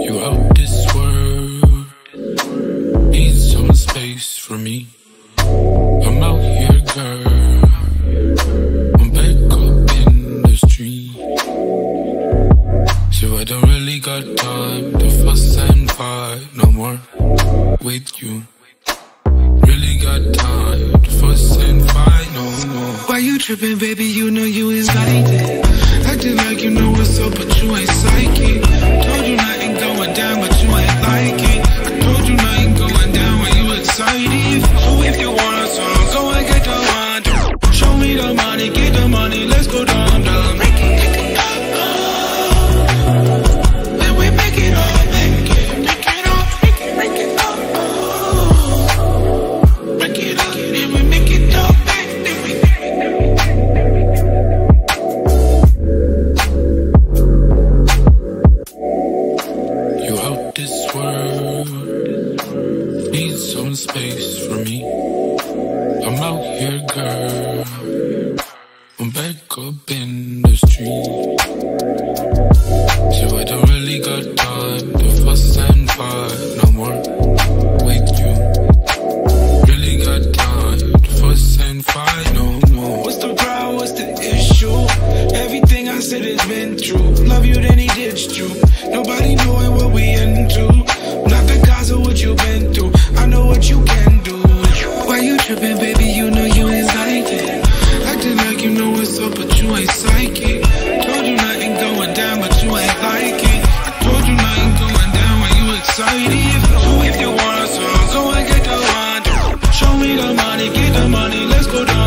You out this world, need some space for me. I'm out here, girl, I'm back up in the street. So I don't really got time to fuss and fight no more with you. Really got time to fuss and fight no more. Why you tripping, baby? You know you excited. Acting like you know what's up, but you ain't psychic. Told you nothing going down, but you ain't like it. I told you nothing going down when you excited. So if you want a song, go and get the one. Show me the money, get the money, let's go down, down. Make it and we make it all, make it all, make it all. Make it up, and we make it all, You out this world, need some space for me. I'm out here, girl, I'm back up in the street. So I don't really got time to fuss and fight no more with you. Really got time to fuss and fight no more. What's the problem? What's the issue? Everything I said has been true. Love you, then he ditched you. Nobody knowing what we into. Not the cause of what you've been through. I know what you can do. Why you tripping, baby? You know you ain't psychic. Acting like you know what's up, but you ain't psychic. Told you nothing going down, but you ain't like it. I told you nothing going down when you excited. So if you want a song, go and get the one. Show me the money, get the money, let's go down.